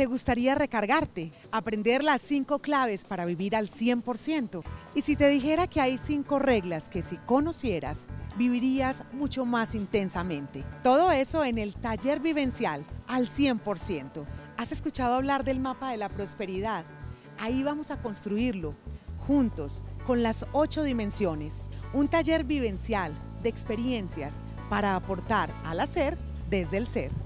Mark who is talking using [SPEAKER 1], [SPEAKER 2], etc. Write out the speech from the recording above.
[SPEAKER 1] ¿Te gustaría recargarte? Aprender las 5 claves para vivir al 100%. Y si te dijera que hay 5 reglas que si conocieras, vivirías mucho más intensamente. Todo eso en el taller vivencial al 100%. ¿Has escuchado hablar del mapa de la prosperidad? Ahí vamos a construirlo, juntos, con las 8 dimensiones. Un taller vivencial de experiencias para aportar al hacer desde el ser.